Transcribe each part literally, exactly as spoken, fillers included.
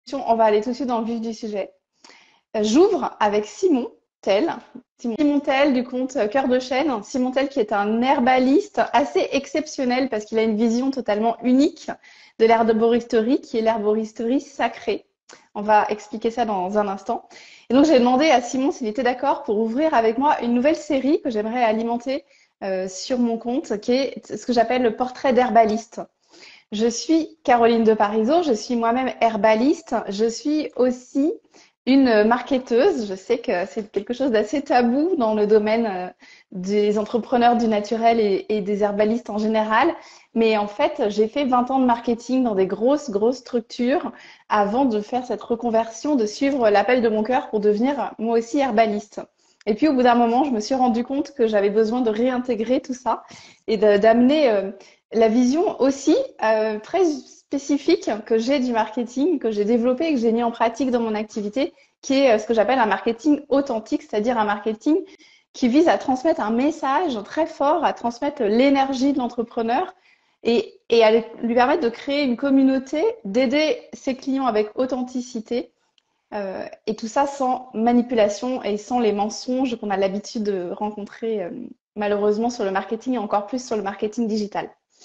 On va aller tout de suite dans le vif du sujet. Euh, J'ouvre avec Simon Tell. Simon Tell du compte Cœur de Chêne. Simon Tell qui est un herbaliste assez exceptionnel parce qu'il a une vision totalement unique de l'herboristerie qui est l'herboristerie sacrée. On va expliquer ça dans un instant. Et donc j'ai demandé à Simon s'il était d'accord pour ouvrir avec moi une nouvelle série que j'aimerais alimenter euh, sur mon compte qui est ce que j'appelle le portrait d'herbaliste. Je suis Caroline de Parisot, je suis moi-même herbaliste, je suis aussi une marketeuse. Je sais que c'est quelque chose d'assez tabou dans le domaine des entrepreneurs du naturel et, et des herbalistes en général. Mais en fait, j'ai fait vingt ans de marketing dans des grosses, grosses structures avant de faire cette reconversion, de suivre l'appel de mon cœur pour devenir moi aussi herbaliste. Et puis au bout d'un moment, je me suis rendu compte que j'avais besoin de réintégrer tout ça et d'amener euh, la vision aussi euh, très spécifique que j'ai du marketing, que j'ai développé et que j'ai mis en pratique dans mon activité, qui est euh, ce que j'appelle un marketing authentique, c'est-à-dire un marketing qui vise à transmettre un message très fort, à transmettre l'énergie de l'entrepreneur et, et à lui permettre de créer une communauté, d'aider ses clients avec authenticité. Euh, et tout ça sans manipulation et sans les mensonges qu'on a l'habitude de rencontrer euh, malheureusement sur le marketing et encore plus sur le marketing digital.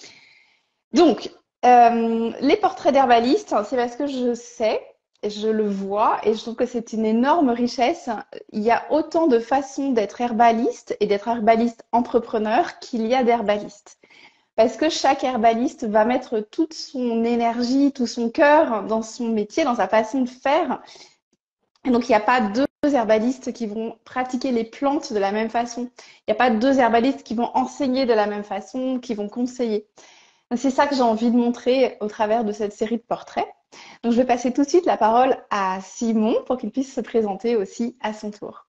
Donc, euh, les portraits d'herbalistes, c'est parce que je sais, je le vois et je trouve que c'est une énorme richesse. Il y a autant de façons d'être herbaliste et d'être herbaliste entrepreneur qu'il y a d'herbalistes. Parce que chaque herbaliste va mettre toute son énergie, tout son cœur dans son métier, dans sa façon de faire. Et donc, il n'y a pas deux herbalistes qui vont pratiquer les plantes de la même façon. Il n'y a pas deux herbalistes qui vont enseigner de la même façon, qui vont conseiller. C'est ça que j'ai envie de montrer au travers de cette série de portraits. Donc, je vais passer tout de suite la parole à Simon pour qu'il puisse se présenter aussi à son tour.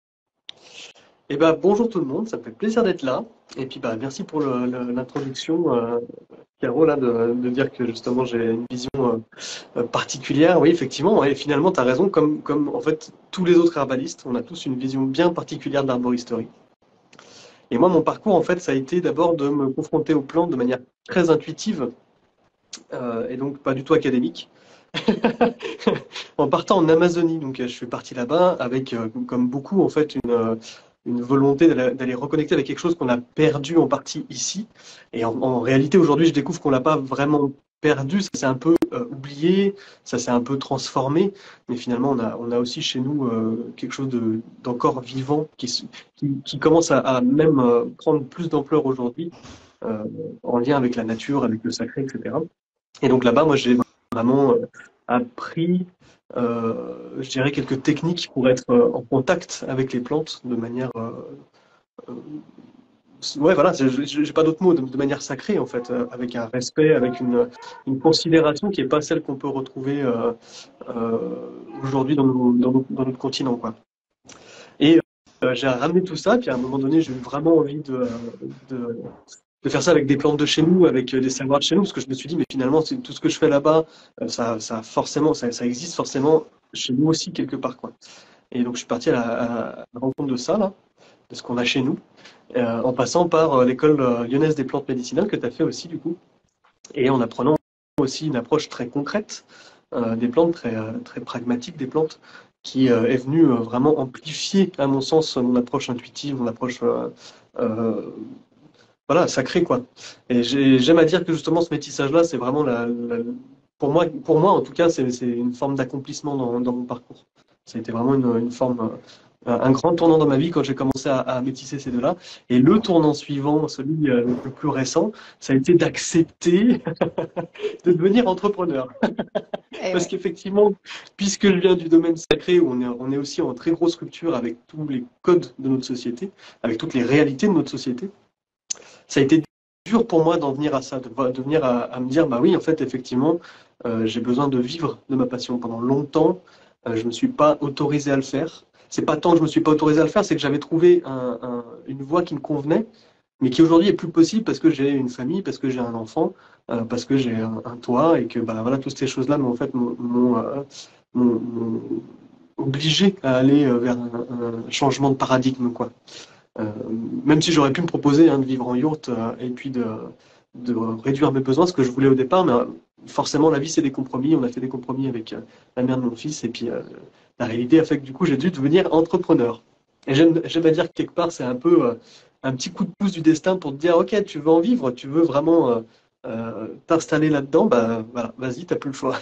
Eh ben, bonjour tout le monde, ça me fait plaisir d'être là. Et puis bah, merci pour le- le- l'introduction, euh, Caro, là, de, de dire que justement j'ai une vision euh, euh, particulière. Oui, effectivement, et finalement tu as raison, comme, comme en fait tous les autres herbalistes, on a tous une vision bien particulière de l'arboristerie. Et moi, mon parcours, en fait, ça a été d'abord de me confronter aux plantes de manière très intuitive, euh, et donc pas du tout académique. En partant en Amazonie, donc euh, je suis parti là-bas avec, euh, comme beaucoup, en fait, une, euh, une volonté d'aller d'aller reconnecter avec quelque chose qu'on a perdu en partie ici. Et en, en réalité, aujourd'hui, je découvre qu'on l'a pas vraiment perdu, ça s'est un peu euh, oublié, ça s'est un peu transformé, mais finalement, on a, on a aussi chez nous euh, quelque chose de- d'encore vivant qui, se- qui, qui commence à, à même euh, prendre plus d'ampleur aujourd'hui, euh, en lien avec la nature, avec le sacré, et cetera. Et donc là-bas, moi, j'ai vraiment euh, appris, euh, je dirais, quelques techniques pour être euh, en contact avec les plantes de manière, euh, euh, ouais, voilà, je- je- j'ai pas d'autres mots, de, de manière sacrée en fait, euh, avec un respect, avec une, une considération qui est pas celle qu'on peut retrouver euh, euh, aujourd'hui dans, nos- dans, nos- dans notre continent, quoi. Et euh, j'ai ramené tout ça, puis à un moment donné, j'ai eu vraiment envie de, de, de faire ça avec des plantes de chez nous, avec euh, des savoirs de chez nous, parce que je me suis dit, mais finalement, c'est tout ce que je fais là-bas, euh, ça, ça forcément, ça, ça existe forcément chez nous aussi quelque part, quoi. Et donc je suis parti à la, à la rencontre de ça, là, de ce qu'on a chez nous, euh, en passant par euh, l'école euh, lyonnaise des plantes médicinales que tu as fait aussi, du coup, et en apprenant aussi une approche très concrète euh, des plantes, très, euh, très pragmatique des plantes, qui euh, est venue euh, vraiment amplifier, à mon sens, mon approche intuitive, mon approche euh, euh, voilà, sacré quoi. Et j'ai- j'aime à dire que justement ce métissage-là, c'est vraiment la, la- pour moi, pour moi en tout cas, c'est c'est une forme d'accomplissement dans, dans mon parcours. Ça a été vraiment une, une forme, euh, un grand tournant dans ma vie quand j'ai commencé à, à métisser ces deux-là. Et le tournant suivant, celui euh, le plus récent, ça a été d'accepter de devenir entrepreneur. Et Parce ouais. qu'effectivement, puisque je viens du domaine sacré, où on est, on est aussi en très grosse rupture avec tous les codes de notre société, avec toutes les réalités de notre société, ça a été dur pour moi d'en venir à ça, de, de venir à, à me dire, bah oui, en fait, effectivement, euh, j'ai besoin de vivre de ma passion. Pendant longtemps, euh, je ne me suis pas autorisé à le faire. C'est pas tant que je me suis pas autorisé à le faire, c'est que j'avais trouvé un- un- une voie qui me convenait, mais qui aujourd'hui est plus possible parce que j'ai une famille, parce que j'ai un enfant, euh, parce que j'ai un, un toit et que bah, voilà, toutes ces choses-là m'ont en fait m'ont m'ont, euh, m'ont- m'ont obligé à aller euh, vers un, un changement de paradigme, quoi. Euh, Même si j'aurais pu me proposer hein, de vivre en yourte euh, et puis de, de réduire mes besoins, ce que je voulais au départ, mais euh, forcément, la vie, c'est des compromis. On a fait des compromis avec euh, la mère de mon fils, et puis euh, la réalité a fait que du coup, j'ai dû devenir entrepreneur. Et j'aime j'aime à dire que quelque part, c'est un peu euh, un petit coup de pouce du destin pour te dire, OK, tu veux en vivre, tu veux vraiment euh, euh, t'installer là-dedans, bah voilà, vas-y, t'as plus le choix.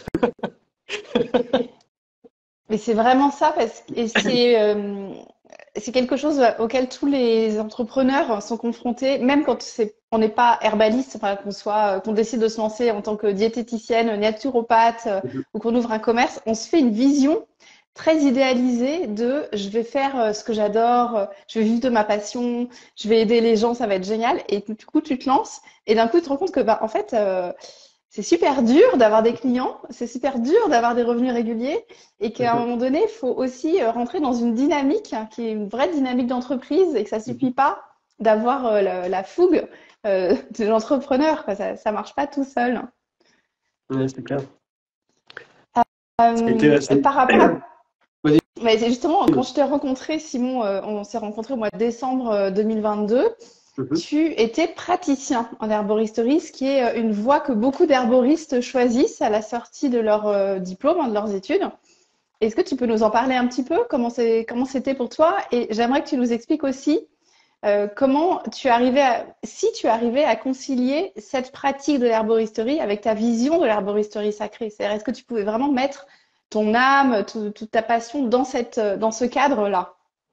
Mais c'est vraiment ça, parce que et c'est euh, c'est quelque chose auquel tous les entrepreneurs sont confrontés, même quand c'est, on n'est pas herbaliste, enfin, qu'on soit, qu'on décide de se lancer en tant que diététicienne, naturopathe, euh, ou qu'on ouvre un commerce, on se fait une vision très idéalisée de je vais faire euh, ce que j'adore, euh, je vais vivre de ma passion, je vais aider les gens, ça va être génial. Et du coup, tu te lances et d'un coup, tu te rends compte que bah en fait, euh, c'est super dur d'avoir des clients, c'est super dur d'avoir des revenus réguliers et qu'à un moment donné, il faut aussi euh, rentrer dans une dynamique hein, qui est une vraie dynamique d'entreprise et que ça suffit pas d'avoir euh, la, la fougue euh, de l'entrepreneur, quoi. Ça, ça marche pas tout seul. Ouais, c'est clair. Ça a Euh, été, ça a été- par rapport à Vas-y. Mais c'est justement, quand je t'ai rencontré, Simon, euh, on s'est rencontré au mois de décembre euh, deux mille vingt-deux, Mhm. tu étais praticien en herboristerie, ce qui est euh, une voie que beaucoup d'herboristes choisissent à la sortie de leur euh, diplôme, hein, de leurs études. Est-ce que tu peux nous en parler un petit peu? Comment c'est, comment c'était pour toi? Et j'aimerais que tu nous expliques aussi euh, comment tu arrivais à, si tu arrivais à concilier cette pratique de l'herboristerie avec ta vision de l'herboristerie sacrée. C'est-à-dire, est-ce que tu pouvais vraiment mettre ton âme, tout- toute ta passion dans cette, dans ce cadre-là?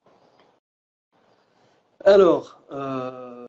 Alors, euh,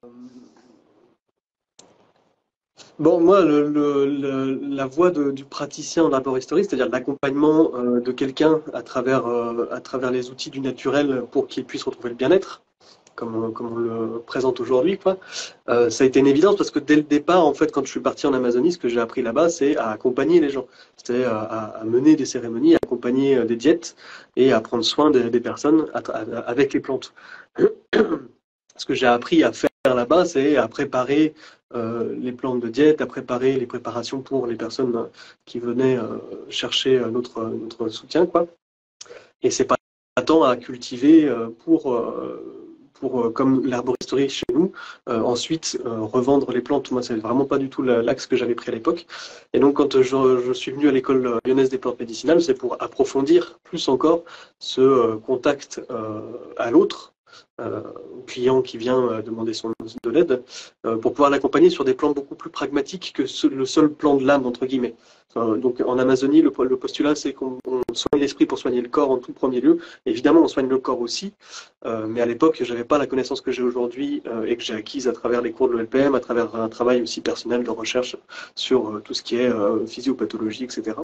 bon, moi, le, le- le- la voie de- du praticien en arboristerie, c'est-à-dire l'accompagnement euh, de quelqu'un à travers, euh, à travers les outils du naturel pour qu'il puisse retrouver le bien-être, comme, on- comme on le présente aujourd'hui, quoi. Euh, ça a été une évidence parce que dès le départ, en fait, quand je suis parti en Amazonie, ce que j'ai appris là-bas, c'est à accompagner les gens, c'est à, à- à mener des cérémonies, à accompagner euh, des diètes et à prendre soin des, des personnes à tra- à- avec les plantes. Ce que j'ai appris à faire là-bas, c'est à préparer euh, les plantes de diète, à préparer les préparations pour les personnes euh, qui venaient euh, chercher euh, notre, notre soutien, quoi. Et c'est pas tant à cultiver euh, pour, euh, pour euh, comme l'herboristerie chez nous, euh, ensuite euh, revendre les plantes. Moi, c'est vraiment pas du tout la- l'axe que j'avais pris à l'époque. Et donc, quand je, je suis venu à l'école lyonnaise des plantes médicinales, c'est pour approfondir plus encore ce euh, contact euh, à l'autre, euh, au client qui vient euh, demander son, de l'aide, euh, pour pouvoir l'accompagner sur des plans beaucoup plus pragmatiques que ce- le seul plan de l'âme, entre guillemets. Euh, donc en Amazonie, le, le postulat, c'est qu'on on soigne l'esprit pour soigner le corps en tout premier lieu. Évidemment, on soigne le corps aussi, euh, mais à l'époque, je n'avais pas la connaissance que j'ai aujourd'hui euh, et que j'ai acquise à travers les cours de l'E L P M, à travers un travail aussi personnel de recherche sur euh, tout ce qui est euh, physiopathologie, et cetera.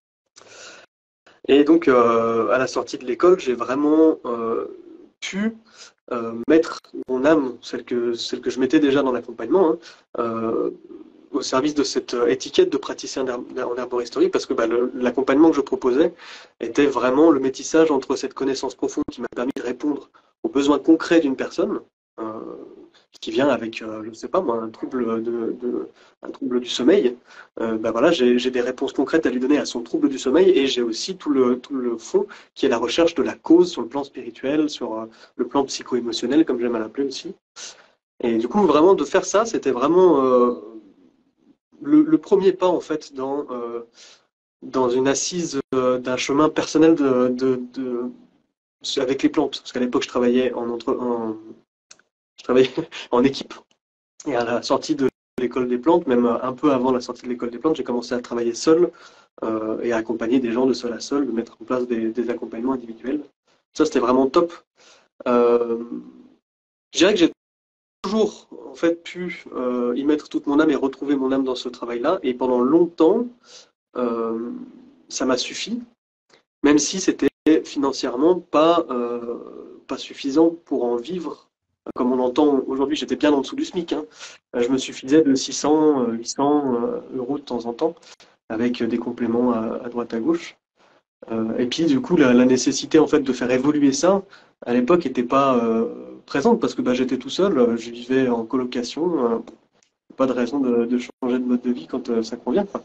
Et donc, euh, à la sortie de l'école, j'ai vraiment euh, pu euh, mettre mon âme, celle que, celle que je mettais déjà dans l'accompagnement, hein, euh, au service de cette euh, étiquette de praticien en herboristerie, parce que bah, le- l'accompagnement que je proposais était vraiment le métissage entre cette connaissance profonde qui m'a permis de répondre aux besoins concrets d'une personne, euh, qui vient avec, euh, je ne sais pas moi, un trouble, de, de- un trouble du sommeil. Euh, bah voilà, j'ai j'ai des réponses concrètes à lui donner à son trouble du sommeil, et j'ai aussi tout le, tout le fond qui est la recherche de la cause sur le plan spirituel, sur euh, le plan psycho-émotionnel, comme j'aime à l'appeler aussi. Et du coup, vraiment, de faire ça, c'était vraiment euh, le, le premier pas, en fait, dans, euh, dans une assise euh, d'un chemin personnel de, de, de- avec les plantes. Parce qu'à l'époque, je travaillais en, entre, en, je travaillais en équipe. Et à la sortie de l'école des plantes, même un peu avant la sortie de l'école des plantes, j'ai commencé à travailler seul euh, et à accompagner des gens de seul à seul, de mettre en place des, des accompagnements individuels. Ça, c'était vraiment top. Euh, je dirais que j'ai toujours en fait pu euh, y mettre toute mon âme et retrouver mon âme dans ce travail-là. Et pendant longtemps, euh, ça m'a suffi, même si c'était financièrement pas, euh, pas suffisant pour en vivre. Comme on l'entend aujourd'hui, j'étais bien en dessous du SMIC, hein. Je me suffisais de six cents, huit cents euh, euros de temps en temps, avec des compléments à, à droite à gauche. Euh, et puis du coup, la, la nécessité en fait de faire évoluer ça, à l'époque, n'était pas euh, présente parce que bah, j'étais tout seul, euh, je vivais en colocation, euh, pas de raison de, de changer de mode de vie quand euh, ça convient, quoi.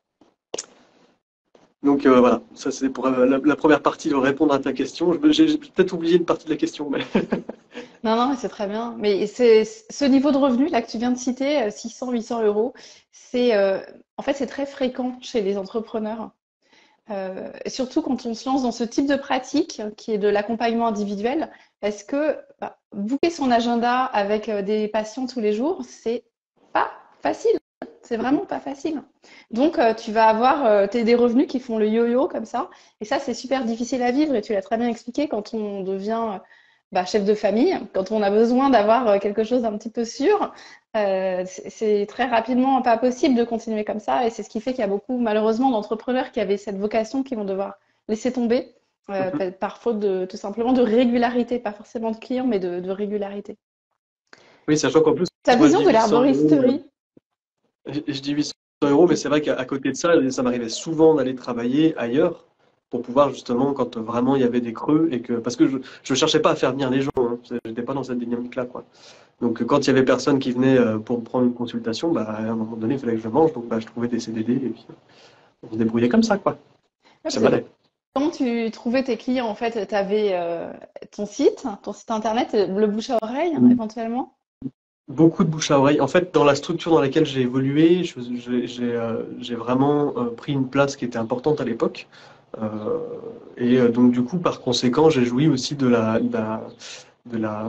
Donc euh, voilà, ça c'est pour euh, la, la première partie de répondre à ta question. Je- J'ai j'ai peut-être oublié une partie de la question, mais Non, non, mais c'est très bien. Mais c'est ce niveau de revenu là que tu viens de citer, euh, six cents, huit cents euros, c'est euh, en fait c'est très fréquent chez les entrepreneurs. Euh, et surtout quand on se lance dans ce type de pratique qui est de l'accompagnement individuel, parce que bah, booker son agenda avec euh, des patients tous les jours, c'est pas facile. C'est vraiment pas facile. Donc, euh, tu vas avoir euh, t'es des revenus qui font le yo-yo comme ça. Et ça, c'est super difficile à vivre. Et tu l'as très bien expliqué quand on devient euh, bah, chef de famille, quand on a besoin d'avoir euh, quelque chose d'un petit peu sûr. Euh, c'est c'est très rapidement pas possible de continuer comme ça. Et c'est ce qui fait qu'il y a beaucoup, malheureusement, d'entrepreneurs qui avaient cette vocation qui vont devoir laisser tomber euh, Mhm. par par faute de tout simplement de régularité, pas forcément de clients, mais de, de régularité. Oui, sachant qu'en plus, Ta moi je vision dis de huit cents euros. l'herboristerie, Je, je dis huit cents euros, mais c'est vrai qu'à à côté de ça, ça m'arrivait souvent d'aller travailler ailleurs pour pouvoir justement, quand vraiment il y avait des creux et que, parce que je, je cherchais pas à faire venir les gens, hein, j'étais pas dans cette dynamique-là, quoi. Donc quand il y avait personne qui venait euh, pour me prendre une consultation, bah, à un moment donné, il fallait que je mange, donc bah, je trouvais des C D D et puis on se débrouillait comme ça, quoi. ouais, Ça parce que m'allait. comment tu trouvais tes clients? En fait, tu avais ton site, ton site internet, le bouche à oreille éventuellement. Beaucoup de bouche à oreille. En fait, dans la structure dans laquelle j'ai évolué, je- je- j'ai euh, j'ai vraiment euh, pris une place qui était importante à l'époque. Euh, et euh, donc, du coup, par conséquent, j'ai joui aussi de la, de la, de la,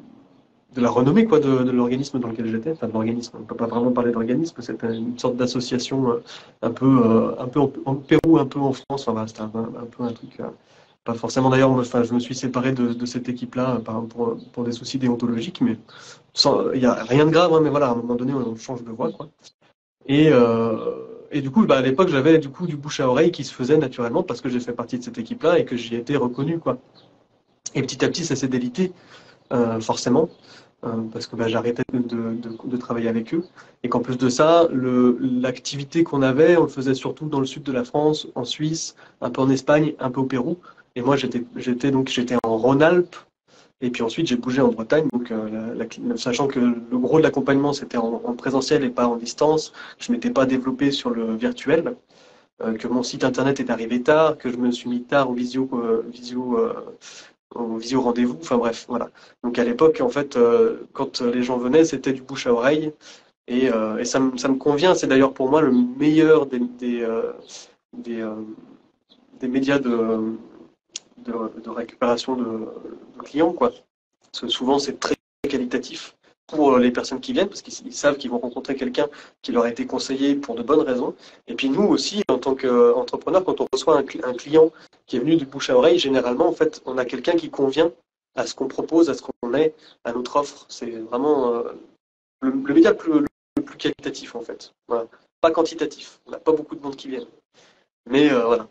de la renommée quoi, de, de l'organisme dans lequel j'étais. Enfin, de l'organisme, on ne peut pas vraiment parler d'organisme, c'était une sorte d'association euh, un peu, euh, un peu en, en Pérou, un peu en France. Enfin, voilà, c'était un, un- un peu un truc. euh, pas forcément d'ailleurs, moi, enfin, je me suis séparé de, de cette équipe-là euh, par- pour, pour des soucis déontologiques, mais sans- il n'y a rien de grave, hein, mais voilà, à un moment donné, on change de voie, quoi. Et, euh, et du coup, bah, à l'époque, j'avais du coup du bouche à oreille qui se faisait naturellement parce que j'ai fait partie de cette équipe-là et que j'y étais reconnu, quoi. Et petit à petit, ça s'est délité, euh, forcément, euh, parce que bah, j'arrêtais de, de, de- de travailler avec eux. Et qu'en plus de ça, le, l'activité qu'on avait, on le faisait surtout dans le sud de la France, en Suisse, un peu en Espagne, un peu au Pérou. Et moi, j'étais, j'étais donc j'étais en Rhône-Alpes. Et puis ensuite, j'ai bougé en Bretagne, donc euh, la- la- sachant que le gros de l'accompagnement c'était en, en présentiel et pas en distance, je m'étais pas développé sur le virtuel, euh, que mon site internet est arrivé tard, que je me suis mis tard au visio, euh, visio, euh, au visio rendez-vous, enfin bref, voilà. Donc à l'époque, en fait, euh, quand les gens venaient, c'était du bouche à oreille, et, euh, et ça, me- ça me convient. C'est d'ailleurs pour moi le meilleur des, des, euh, des, euh, des médias de, de, de récupération de, de clients, quoi. Parce que souvent, c'est très qualitatif pour les personnes qui viennent, parce qu'ils savent qu'ils vont rencontrer quelqu'un qui leur a été conseillé pour de bonnes raisons. Et puis nous aussi, en tant qu'entrepreneur, quand on reçoit un, un client qui est venu du bouche à oreille, généralement, en fait, on a quelqu'un qui convient à ce qu'on propose, à ce qu'on est, à notre offre. C'est vraiment euh, le, le média le plus, le plus qualitatif, en fait. Voilà. Pas quantitatif. On n'a pas beaucoup de monde qui vient. Mais euh, voilà,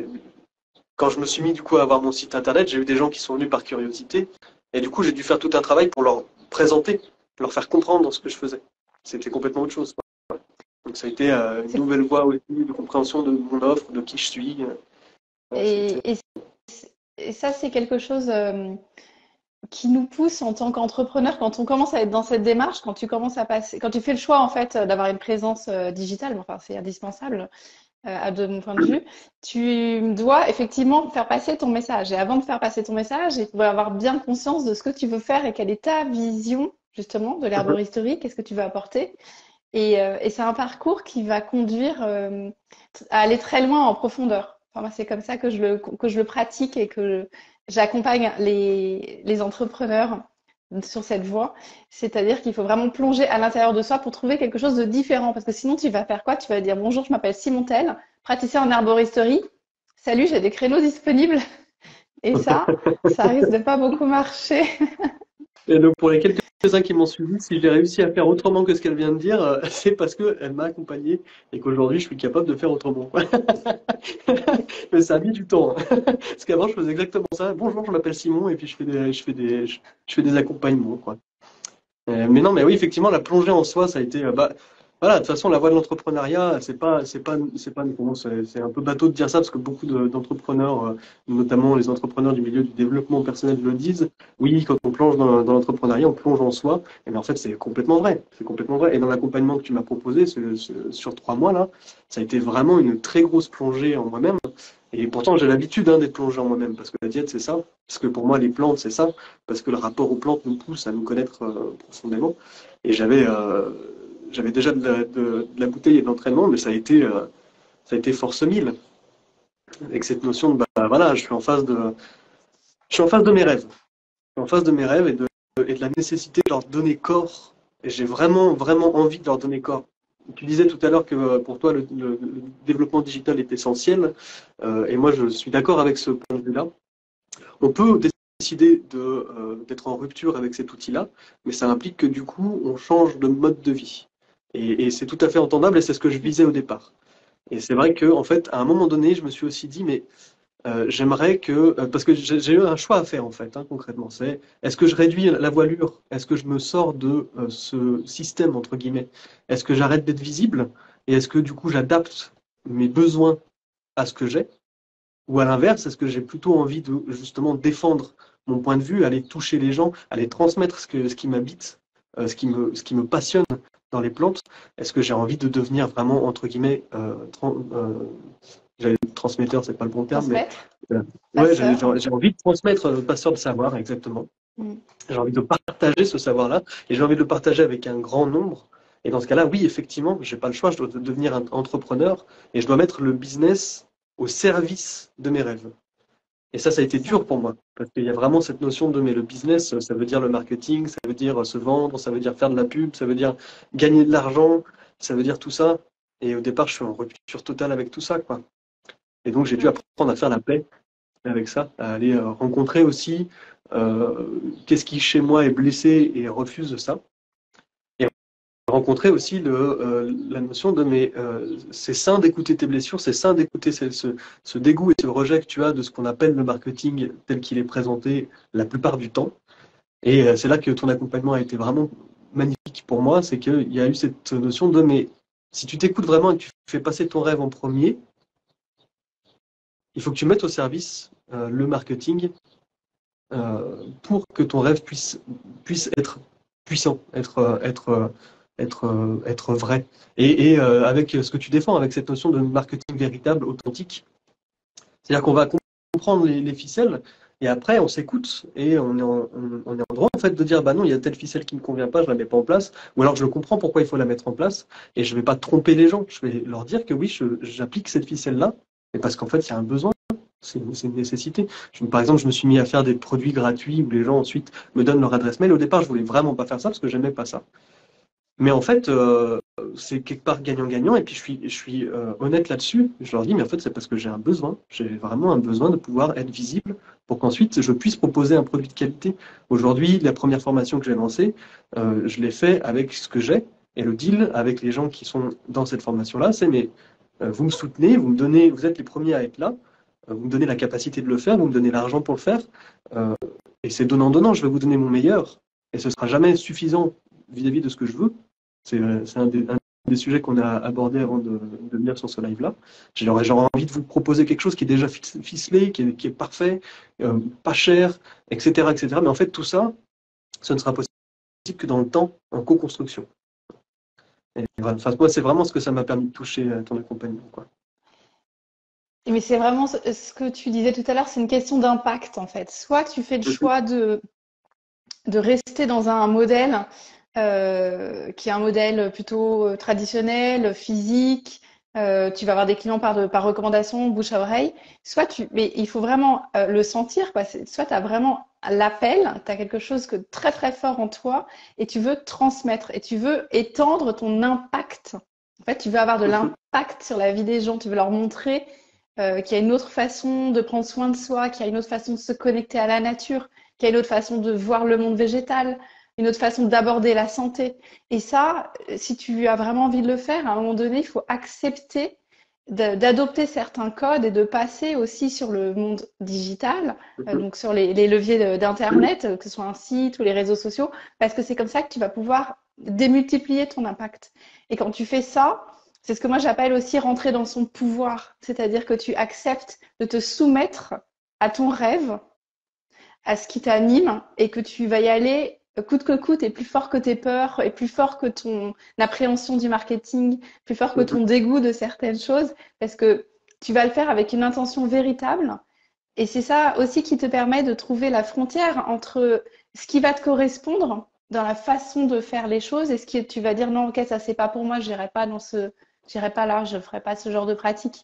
quand je me suis mis du coup à avoir mon site internet, j'ai eu des gens qui sont venus par curiosité. Et du coup, j'ai dû faire tout un travail pour leur présenter, leur faire comprendre ce que je faisais. C'était complètement autre chose, quoi. Donc ça a été euh, une C'est- nouvelle voie aussi de compréhension de mon offre, de qui je suis. Euh, c'était- Et, et, et ça, c'est quelque chose euh, qui nous pousse en tant qu'entrepreneur quand on commence à être dans cette démarche, quand tu commences à passer, quand tu fais le choix en fait d'avoir une présence euh, digitale, mais enfin c'est indispensable euh, à de mon point de vue, tu dois effectivement faire passer ton message. Et avant de faire passer ton message, il faut avoir bien conscience de ce que tu veux faire et quelle est ta vision justement de l'herboristerie, qu'est-ce que tu veux apporter. Et, euh, et c'est un parcours qui va conduire euh, à aller très loin en profondeur. Enfin, moi, c'est comme ça que je le, que je le pratique et que j'accompagne les, les entrepreneurs sur cette voie. C'est-à-dire qu'il faut vraiment plonger à l'intérieur de soi pour trouver quelque chose de différent. Parce que sinon, tu vas faire quoi? Tu vas dire bonjour, je m'appelle Simon Tel, praticien en herboristerie. Salut, j'ai des créneaux disponibles. Et ça, ça risque de pas beaucoup marcher. Et donc pour les quelques-uns qui m'ont suivi, si j'ai réussi à faire autrement que ce qu'elle vient de dire, euh, c'est parce qu'elle m'a accompagné et qu'aujourd'hui je suis capable de faire autrement, quoi. Mais ça a mis du temps, hein. Parce qu'avant je faisais exactement ça. Bonjour, je m'appelle Simon et puis je fais des, je fais des, je, je fais des accompagnements, quoi. Euh, mais non, mais oui, effectivement, la plongée en soi, ça a été, euh, bah, voilà, de toute façon, la voie de l'entrepreneuriat, c'est pas, c'est pas, c'est pas, bon, c'est c'est un peu bateau de dire ça parce que beaucoup de- d'entrepreneurs, euh, notamment les entrepreneurs du milieu du développement personnel le disent. Oui, quand on plonge dans, dans l'entrepreneuriat, on plonge en soi. Et mais en fait, c'est complètement vrai. C'est complètement vrai. Et dans l'accompagnement que tu m'as proposé ce- ce- sur trois mois là, ça a été vraiment une très grosse plongée en moi-même. Et pourtant, j'ai l'habitude hein, d'être plongeur moi-même, parce que la diète, c'est ça. Parce que pour moi, les plantes, c'est ça. Parce que le rapport aux plantes nous pousse à nous connaître euh, profondément. Et j'avais euh, j'avais déjà de la, de, de la bouteille et de l'entraînement, mais ça a été, euh, ça a été force mille. Avec cette notion de, bah voilà, je suis en face de, je suis en face de mes rêves. Je suis en face de mes rêves et de, et de la nécessité de leur donner corps. Et j'ai vraiment, vraiment envie de leur donner corps. Tu disais tout à l'heure que euh, pour toi, le, le, le développement digital est essentiel. Euh, et moi, je suis d'accord avec ce point de vue-là. On peut décider de, euh, d'être en rupture avec cet outil-là, mais ça implique que du coup, on change de mode de vie. Et, et c'est tout à fait entendable et c'est ce que je visais au départ. Et c'est vrai que, en fait, à un moment donné, je me suis aussi dit, mais euh, j'aimerais que, euh, parce que j'ai j'ai eu un choix à faire en fait, hein, concrètement, c'est est-ce que je réduis la voilure, est-ce que je me sors de euh, ce système entre guillemets, est-ce que j'arrête d'être visible et est-ce que du coup j'adapte mes besoins à ce que j'ai, ou à l'inverse, est-ce que j'ai plutôt envie de justement défendre mon point de vue, aller toucher les gens, aller transmettre ce que ce qui m'habite, euh, ce qui me ce qui me passionne dans les plantes, est-ce que j'ai envie de devenir vraiment entre guillemets euh, tran- euh, j'allais dire transmetteur, c'est pas le bon terme, mais Transmettre, euh, ouais, j'ai passeur. j'ai- j'ai envie de transmettre, euh, passeur de savoir, exactement. Mm. J'ai envie de partager ce savoir-là et j'ai envie de le partager avec un grand nombre. Et dans ce cas-là, oui, effectivement, j'ai pas le choix, je dois devenir un entrepreneur et je dois mettre le business au service de mes rêves. Et ça, ça a été C'est ça. dur pour moi parce qu'il y a vraiment cette notion de mais le business, ça veut dire le marketing, ça veut dire se vendre, ça veut dire faire de la pub, ça veut dire gagner de l'argent, ça veut dire tout ça. Et au départ, je suis en rupture totale avec tout ça, quoi. Et donc, j'ai dû Mm. apprendre à faire la paix avec ça, à aller euh, rencontrer aussi euh, qu'est-ce qui chez moi est blessé et refuse ça. Et rencontrer aussi le, euh, la notion de mais euh, c'est sain d'écouter tes blessures, c'est sain d'écouter ce, ce, ce dégoût et ce rejet que tu as de ce qu'on appelle le marketing tel qu'il est présenté la plupart du temps. Et euh, c'est là que ton accompagnement a été vraiment magnifique pour moi, c'est qu'il y a eu cette notion de mais si tu t'écoutes vraiment et que tu fais passer ton rêve en premier, il faut que tu mettes au service euh, le marketing euh, pour que ton rêve puisse, puisse être puissant, être, être, être, être vrai. Et, et euh, avec ce que tu défends, avec cette notion de marketing véritable, authentique, c'est-à-dire qu'on va comprendre les, les ficelles et après on s'écoute et on est, en, on, on est en droit en fait de dire bah non, il y a telle ficelle qui ne me convient pas, je la mets pas en place, ou alors je comprends pourquoi il faut la mettre en place et je vais pas tromper les gens, je vais leur dire que oui, j'applique cette ficelle-là, et parce qu'en fait il y a un besoin. C'est une, une nécessité. Je, par exemple, je me suis mis à faire des produits gratuits où les gens ensuite me donnent leur adresse mail. Au départ, je voulais vraiment pas faire ça parce que j'aimais pas ça. Mais en fait, euh, c'est quelque part gagnant-gagnant. Et puis, je suis, je suis euh, honnête là-dessus. Je leur dis, mais en fait, c'est parce que j'ai un besoin. J'ai vraiment un besoin de pouvoir être visible pour qu'ensuite, je puisse proposer un produit de qualité. Aujourd'hui, la première formation que j'ai lancée, euh, je l'ai fait avec ce que j'ai. Et le deal avec les gens qui sont dans cette formation-là, c'est, mais euh, vous me soutenez, vous me donnez, vous êtes les premiers à être là. Vous me donnez la capacité de le faire, vous me donnez l'argent pour le faire, euh, et c'est donnant-donnant, je vais vous donner mon meilleur, et ce ne sera jamais suffisant vis-à-vis de ce que je veux. C'est un des, un des sujets qu'on a abordé avant de, de venir sur ce live-là. J'aurais envie de vous proposer quelque chose qui est déjà ficelé, qui est, qui est parfait, euh, pas cher, et cetera, et cetera. Mais en fait, tout ça, ce ne sera possible que dans le temps, en co-construction. Et voilà. Enfin, moi, c'est vraiment ce que ça m'a permis de toucher ton accompagnement, quoi. Mais c'est vraiment ce ce que tu disais tout à l'heure, c'est une question d'impact en fait. Soit tu fais le choix de, de rester dans un modèle euh, qui est un modèle plutôt euh, traditionnel, physique, euh, tu vas avoir des clients par, de, par recommandation, bouche à oreille. Soit tu, mais il faut vraiment euh, le sentir, quoi. C'est- Soit tu as vraiment l'appel, tu as quelque chose que très très fort en toi et tu veux transmettre et tu veux étendre ton impact. En fait, tu veux avoir de l'impact sur la vie des gens, tu veux leur montrer euh, qu'il y a une autre façon de prendre soin de soi, qu'il y a une autre façon de se connecter à la nature, qu'il y a une autre façon de voir le monde végétal, une autre façon d'aborder la santé. Et ça, si tu as vraiment envie de le faire, à un moment donné, il faut accepter d'adopter certains codes et de passer aussi sur le monde digital, euh, donc sur les, les leviers d'Internet, que ce soit un site ou les réseaux sociaux, parce que c'est comme ça que tu vas pouvoir démultiplier ton impact. Et quand tu fais ça, c'est ce que moi j'appelle aussi rentrer dans son pouvoir, c'est-à-dire que tu acceptes de te soumettre à ton rêve, à ce qui t'anime et que tu vas y aller coûte que coûte et plus fort que tes peurs et plus fort que ton appréhension du marketing, plus fort que ton dégoût de certaines choses parce que tu vas le faire avec une intention véritable. Et c'est ça aussi qui te permet de trouver la frontière entre ce qui va te correspondre dans la façon de faire les choses et ce qui tu vas dire non, ok, ça c'est pas pour moi, j'irai pas dans ce, j'irai pas là, je ferai pas ce genre de pratique.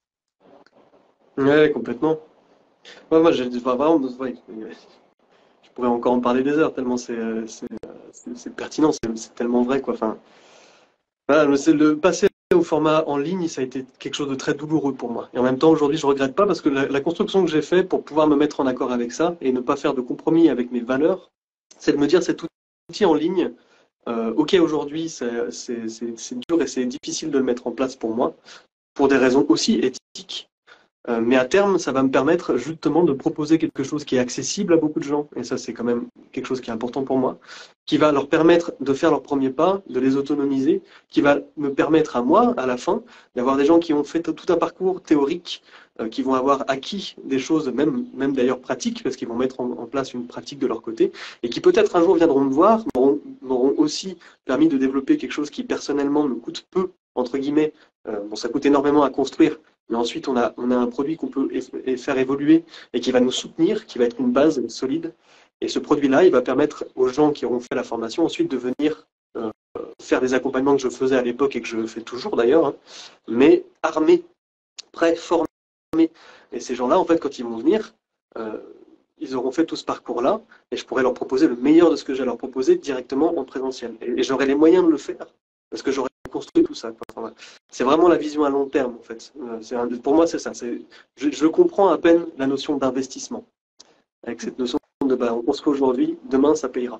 Ouais, complètement. Ouais, moi, j'ai enfin, vraiment, ouais, je pourrais encore en parler des heures, tellement c'est euh, c'est euh, c'est- c'est pertinent, c'est c'est tellement vrai, quoi. Enfin, voilà, le, c'est le passer au format en ligne, ça a été quelque chose de très douloureux pour moi. Et en même temps, aujourd'hui, je regrette pas parce que la, la construction que j'ai fait pour pouvoir me mettre en accord avec ça et ne pas faire de compromis avec mes valeurs, c'est de me dire cet outil en ligne, euh, ok, aujourd'hui, c'est c'est- c'est- c'est dur et c'est difficile de le mettre en place pour moi, pour des raisons aussi éthiques. Euh, mais à terme, ça va me permettre justement de proposer quelque chose qui est accessible à beaucoup de gens, et ça c'est quand même quelque chose qui est important pour moi, qui va leur permettre de faire leur premier pas, de les autonomiser, qui va me permettre à moi, à la fin, d'avoir des gens qui ont fait tout un parcours théorique, euh, qui vont avoir acquis des choses, même, même d'ailleurs pratiques, parce qu'ils vont mettre en, en place une pratique de leur côté, et qui peut-être un jour viendront me voir, m'auront m'auront aussi permis de développer quelque chose qui personnellement me coûte peu, entre guillemets. Euh, bon, ça coûte énormément à construire, mais ensuite, on a, on a un produit qu'on peut faire évoluer et qui va nous soutenir, qui va être une base solide. Et ce produit-là, il va permettre aux gens qui auront fait la formation ensuite de venir euh, faire des accompagnements que je faisais à l'époque et que je fais toujours d'ailleurs, hein, mais armés, prêts, formés. Et ces gens-là, en fait, quand ils vont venir, euh, ils auront fait tout ce parcours-là et je pourrais leur proposer le meilleur de ce que j'ai à leur proposer directement en présentiel. Et, et j'aurai les moyens de le faire parce que j'aurais construit tout ça. Enfin, c'est vraiment la vision à long terme, en fait. Euh, un, pour moi, c'est ça. Je, je comprends à peine la notion d'investissement. Avec cette notion de bah, on construit aujourd'hui, demain, ça payera.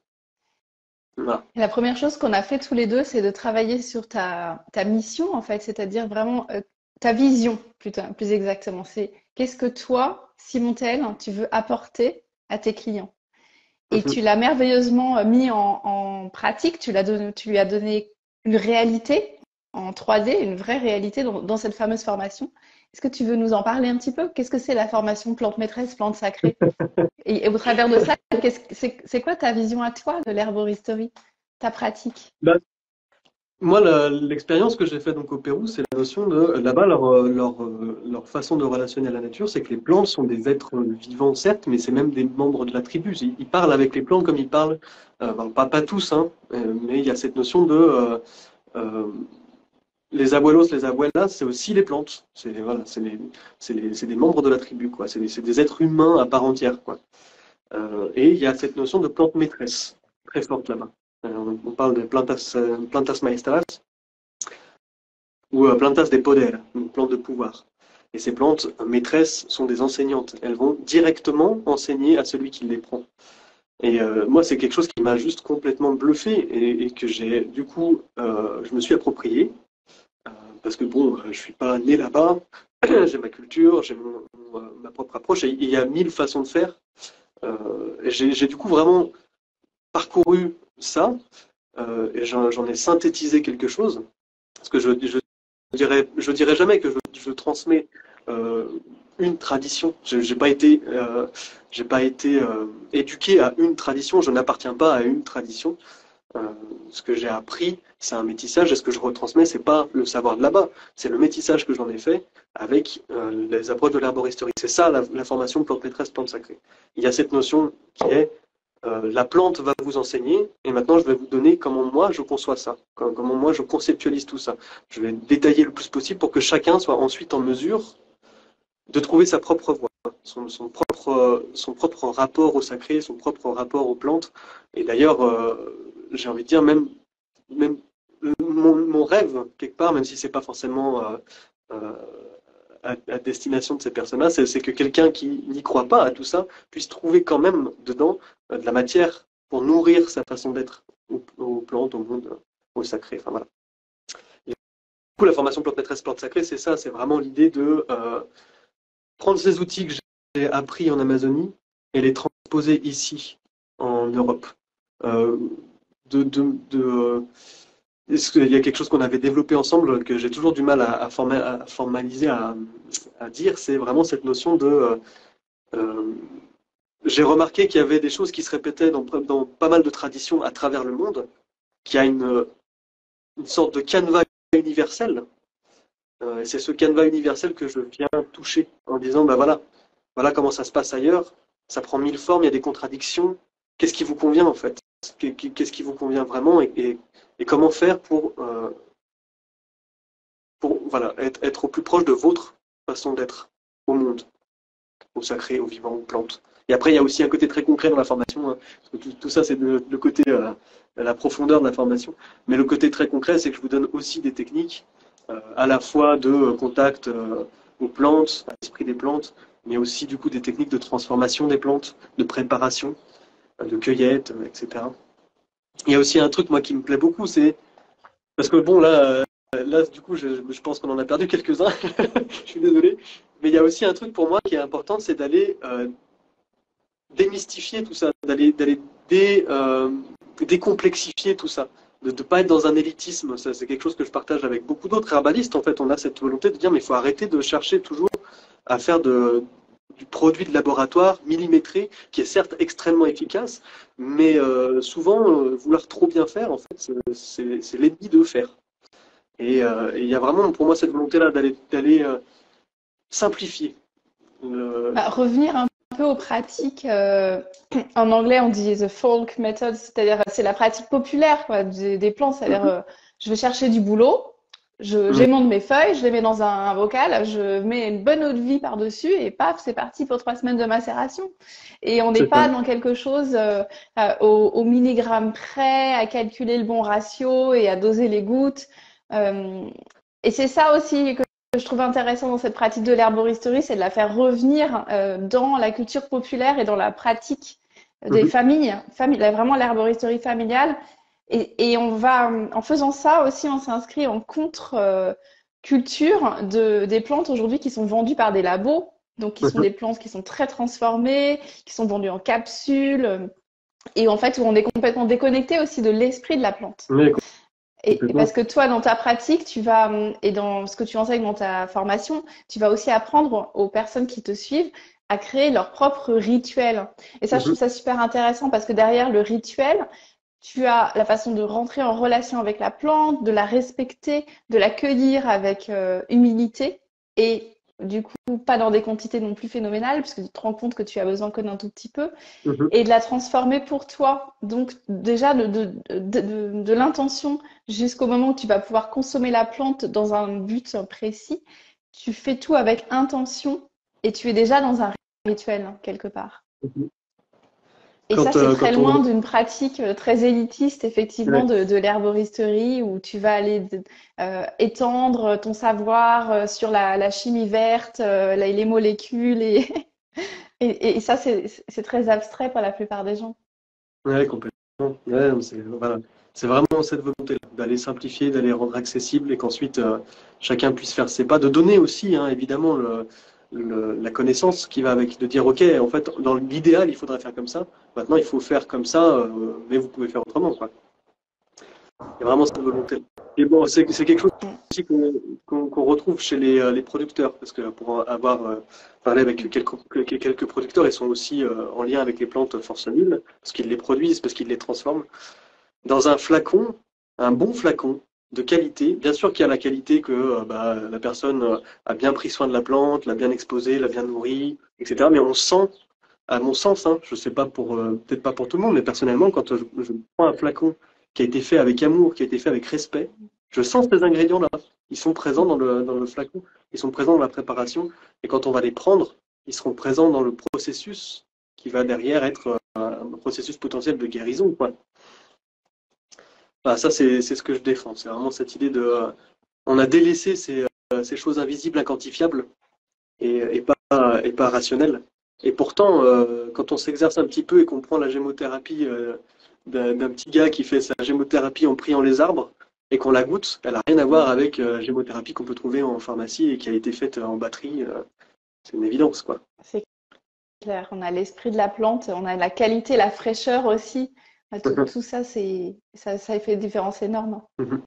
Voilà. Et la première chose qu'on a fait tous les deux, c'est de travailler sur ta, ta mission, en fait, c'est-à-dire vraiment euh, ta vision, plutôt, plus exactement. C'est qu'est-ce que toi, Simon Tel, tu veux apporter à tes clients? Et Mhm. tu l'as merveilleusement euh, mis en, en pratique, tu, l'as donné, tu lui as donné une réalité en trois D, une vraie réalité dans, dans cette fameuse formation. Est-ce que tu veux nous en parler un petit peu? Qu'est-ce que c'est la formation plante maîtresse, plante sacrée? Et, et au travers de ça, qu'est-ce, c'est, c'est quoi ta vision à toi de l'herboristerie, ta pratique? Bah, moi, la- l'expérience que j'ai faite donc au Pérou, c'est la notion de là-bas leur, euh, leur, euh, leur façon de relationner à la nature, c'est que les plantes sont des êtres vivants certes, mais c'est même des membres de la tribu. Ils, ils parlent avec les plantes comme ils parlent, euh, bon, pas pas tous, hein, euh, mais il y a cette notion de euh, euh, les abuelos, les abuelas, c'est aussi les plantes. C'est voilà, c'est les, c'est les- c'est des membres de la tribu, quoi. C'est des, c'est des êtres humains à part entière, quoi. Euh, et il y a cette notion de plante maîtresse très forte là-bas. Euh, on parle de plantas, euh, plantas maestras ou euh, plantas de poder, une plante de pouvoir. Et ces plantes maîtresses sont des enseignantes. Elles vont directement enseigner à celui qui les prend. Et euh, moi, c'est quelque chose qui m'a juste complètement bluffé et, et que j'ai, du coup, euh, je me suis approprié. Euh, parce que bon, euh, je suis pas né là-bas, j'ai ma culture, j'ai mon, mon, euh, ma propre approche, et il y a mille façons de faire. Euh, et j'ai j'ai du coup vraiment parcouru ça, euh, et j'en j'en ai synthétisé quelque chose, parce que je, je dirais, je dirais jamais que je, je transmets euh, une tradition. Je j'ai pas été, euh, j'ai pas été euh, éduqué à une tradition. Je n'appartiens pas à une tradition. Euh, ce que j'ai appris, c'est un métissage, et ce que je retransmets, c'est pas le savoir de là-bas, c'est le métissage que j'en ai fait avec euh, les approches de l'herboristerie. C'est ça la, la formation plante maîtresse, plante sacrée. Il y a cette notion qui est euh, la plante va vous enseigner, et maintenant je vais vous donner comment moi je conçois ça, comment moi je conceptualise tout ça. Je vais détailler le plus possible pour que chacun soit ensuite en mesure de trouver sa propre voie, son, son propre, son propre rapport au sacré, son propre rapport aux plantes. Et d'ailleurs, euh, j'ai envie de dire, même, même mon, mon rêve, quelque part, même si c'est pas forcément euh, euh, à, à destination de ces personnes-là, c'est, c'est que quelqu'un qui n'y croit pas à tout ça puisse trouver quand même dedans euh, de la matière pour nourrir sa façon d'être aux, aux plantes, au monde, au sacré. Enfin voilà. Et du coup, la formation plante maîtresse, plante sacrée, c'est ça, c'est vraiment l'idée de euh, prendre ces outils que j'ai appris en Amazonie et les transposer ici, en Europe. Euh, de, de, de, euh, il y a quelque chose qu'on avait développé ensemble que j'ai toujours du mal à, à, forma, à formaliser, à, à, dire, c'est vraiment cette notion de... Euh, euh, j'ai remarqué qu'il y avait des choses qui se répétaient dans, dans pas mal de traditions à travers le monde, qu'il y a une, une sorte de canevas universel Euh, c'est ce canevas universel que je viens toucher en disant, bah voilà, voilà comment ça se passe ailleurs. Ça prend mille formes, il y a des contradictions. Qu'est-ce qui vous convient en fait? Qu'est-ce qui vous convient vraiment et, et, et comment faire pour, euh, pour voilà, être, être au plus proche de votre façon d'être au monde, au sacré, au vivant, aux plantes. Et après, il y a aussi un côté très concret dans la formation. Hein, parce que tout, tout ça, c'est le, le côté, euh, la profondeur de la formation. Mais le côté très concret, c'est que je vous donne aussi des techniques, euh, à la fois de contact euh, aux plantes, à l'esprit des plantes, mais aussi du coup des techniques de transformation des plantes, de préparation, euh, de cueillette, euh, et cetera. Il y a aussi un truc, moi, qui me plaît beaucoup, c'est parce que bon, là, euh, là, du coup, je, je pense qu'on en a perdu quelques-uns. Je suis désolé. Mais il y a aussi un truc pour moi qui est important, c'est d'aller euh, démystifier tout ça, d'aller d'aller dé, euh, décomplexifier tout ça, de ne pas être dans un élitisme. Ça, c'est quelque chose que je partage avec beaucoup d'autres herbalistes. En fait, on a cette volonté de dire, mais il faut arrêter de chercher toujours à faire de, du produit de laboratoire millimétré, qui est certes extrêmement efficace, mais euh, souvent, euh, vouloir trop bien faire, en fait, c'est c'est l'ennemi de faire. Et euh, et il y a vraiment pour moi cette volonté-là d'aller d'aller euh, simplifier. Le... Bah, revenir un peu aux pratiques, euh, en anglais on dit the folk method, c'est-à-dire c'est la pratique populaire quoi, des, des plantes, c'est-à-dire Mhm. euh, je vais chercher du boulot, je, Mhm. j'émonte mes feuilles, je les mets dans un, un bocal, je mets une bonne eau de vie par-dessus et paf, c'est parti pour trois semaines de macération. Et on n'est C'est ça. pas dans quelque chose euh, euh, au, au milligramme près, à calculer le bon ratio et à doser les gouttes. Euh, et c'est ça aussi que je trouve intéressant dans cette pratique de l'herboristerie, c'est de la faire revenir euh, dans la culture populaire et dans la pratique des Mhm. familles, famille, là, vraiment l'herboristerie familiale. Et, et on va, en faisant ça aussi, on s'inscrit en contre-culture de, des plantes aujourd'hui qui sont vendues par des labos, donc qui sont Mhm. des plantes qui sont très transformées, qui sont vendues en capsules, et en fait où on est complètement déconnecté aussi de l'esprit de la plante. Oui, Et, et complètement. parce que toi, dans ta pratique, tu vas, hum, et dans ce que tu enseignes dans ta formation, tu vas aussi apprendre aux personnes qui te suivent à créer leur propre rituel. Et ça, je Mhm. trouve ça super intéressant parce que derrière le rituel, tu as la façon de rentrer en relation avec la plante, de la respecter, de l'accueillir avec euh, humilité et du coup pas dans des quantités non plus phénoménales puisque tu te rends compte que tu as besoin que d'un tout petit peu Mhm. et de la transformer pour toi. Donc déjà de, de, de, de, de l'intention jusqu'au moment où tu vas pouvoir consommer la plante dans un but précis, tu fais tout avec intention et tu es déjà dans un rituel hein, quelque part. Mhm. Et ça, Quand, c'est euh, très quand loin on... d'une pratique euh, très élitiste, effectivement, Ouais. de, de l'herboristerie où tu vas aller euh, étendre ton savoir euh, sur la, la chimie verte, euh, la- les molécules. Et, et, et ça, c'est c'est très abstrait pour la plupart des gens. Ouais, complètement. Ouais, non, c'est voilà. C'est vraiment cette volonté d'aller simplifier, d'aller rendre accessible et qu'ensuite euh, chacun puisse faire ses pas, de donner aussi, hein, évidemment, le, le- la connaissance qui va avec, de dire, OK, en fait, dans l'idéal, il faudrait faire comme ça. Maintenant, il faut faire comme ça, euh, mais vous pouvez faire autrement, quoi. Il y a vraiment cette volonté. Et bon, c'est c'est quelque chose Mm. aussi qu'on qu'on- qu'on retrouve chez les, euh, les producteurs, parce que pour avoir euh, parlé avec quelques, quelques quelques producteurs, ils sont aussi euh, en lien avec les plantes force nul, parce qu'ils les produisent, parce qu'ils les transforment. Dans un flacon, un bon flacon de qualité, bien sûr qu'il y a la qualité que euh, bah, la personne euh, a bien pris soin de la plante, l'a bien exposée, l'a bien nourrie, et cetera. Mais on sent, à mon sens, hein, je sais pas pour, euh, peut-être pas pour tout le monde, mais personnellement, quand je, je prends un flacon qui a été fait avec amour, qui a été fait avec respect, je sens ces ingrédients-là. Ils sont présents dans le, dans le flacon, ils sont présents dans la préparation, et quand on va les prendre, ils seront présents dans le processus qui va derrière être euh, un processus potentiel de guérison, quoi. Bah, ça, c'est c'est ce que je défends. C'est vraiment cette idée de. Euh, on a délaissé ces, euh, ces choses invisibles, inquantifiables et, et pas, et pas rationnelles. Et pourtant, euh, quand on s'exerce un petit peu et qu'on prend la gémothérapie euh, d'un d'un petit gars qui fait sa gémothérapie en priant les arbres et qu'on la goûte, elle n'a rien à voir avec euh, la gémothérapie qu'on peut trouver en pharmacie et qui a été faite en batterie. Euh, c'est une évidence, quoi. C'est clair. On a l'esprit de la plante, on a la qualité, la fraîcheur aussi. Tout, tout ça, c'est, ça, ça fait une différence énorme.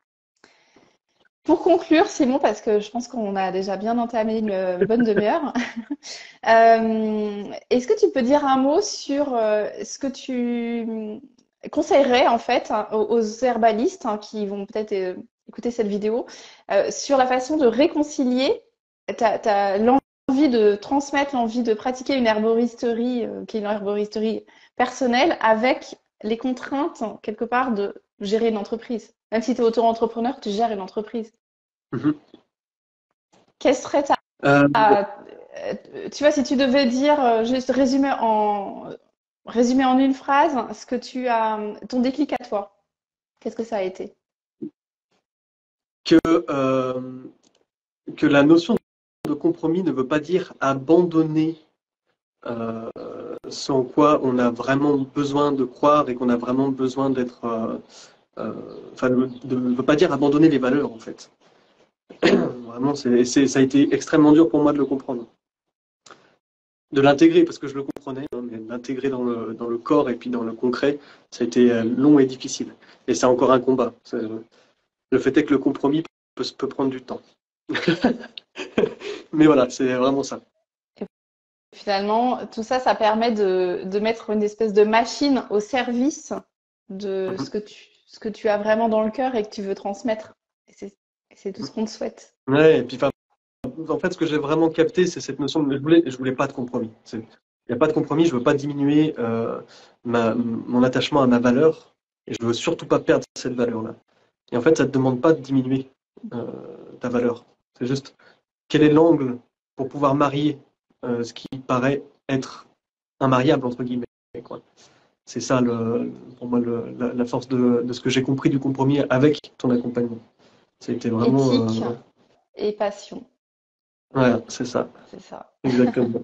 Pour conclure, Simon, parce que je pense qu'on a déjà bien entamé une bonne demi-heure, euh, est-ce que tu peux dire un mot sur euh, ce que tu conseillerais en fait hein, aux, aux herbalistes hein, qui vont peut-être euh, écouter cette vidéo, euh, sur la façon de réconcilier ta, ta, l'envie de transmettre, l'envie de pratiquer une herboristerie, euh, qui est une herboristerie personnelle, avec les contraintes, quelque part, de gérer une entreprise. Même si tu es auto-entrepreneur, tu gères une entreprise. Mhm. Quelle serait ta... Euh, ta- euh, tu vois, si tu devais dire, euh, juste résumer en, résumer en une phrase, ce que tu as, ton déclic à toi, qu'est-ce que ça a été? que, euh, que la notion de compromis ne veut pas dire abandonner euh, ce en quoi on a vraiment besoin de croire et qu'on a vraiment besoin d'être. Euh, euh, enfin, ne ne veut pas dire abandonner les valeurs, en fait. Vraiment, c'est, c'est, ça a été extrêmement dur pour moi de le comprendre. De l'intégrer, parce que je le comprenais, hein, mais de l'intégrer dans le, dans le corps et puis dans le concret, ça a été euh, long et difficile. Et c'est encore un combat. C'est, le fait est que le compromis peut, peut prendre du temps. Mais voilà, c'est vraiment ça. Et finalement, tout ça, ça permet de, de mettre une espèce de machine au service de ce Mhm. que tu, ce que tu as vraiment dans le cœur et que tu veux transmettre. Et c'est, c'est tout ce qu'on te souhaite. Ouais, et puis enfin, en fait, ce que j'ai vraiment capté, c'est cette notion de je voulais, je voulais pas de compromis. C'est- Il n'y a pas de compromis, je veux pas diminuer euh, ma, mon attachement à ma valeur et je veux surtout pas perdre cette valeur-là. Et en fait, ça te demande pas de diminuer euh, ta valeur. C'est juste quel est l'angle pour pouvoir marier euh, ce qui paraît être immariable entre guillemets, quoi. C'est ça, le, pour moi, le, la, la force de, de ce que j'ai compris du compromis avec ton accompagnement. C'était vraiment, Éthique euh, et passion, ouais, c'est ça, c'est ça. exactement.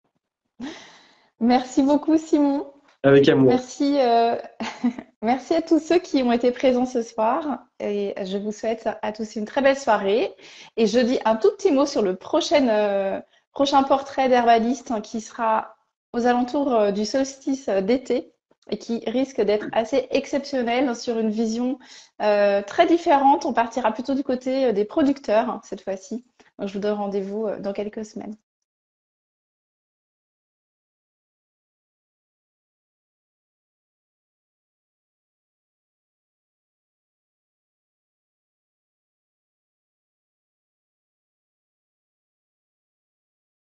Merci beaucoup, Simon. Avec amour. Merci, euh, merci à tous ceux qui ont été présents ce soir. Et je vous souhaite à tous une très belle soirée. Et je dis un tout petit mot sur le prochain, euh, prochain portrait d'herbaliste, hein, qui sera aux alentours euh, du solstice euh, d'été et qui risque d'être assez exceptionnel sur une vision euh, très différente. On partira plutôt du côté euh, des producteurs, hein, cette fois-ci. Donc, je vous donne rendez-vous euh, dans quelques semaines.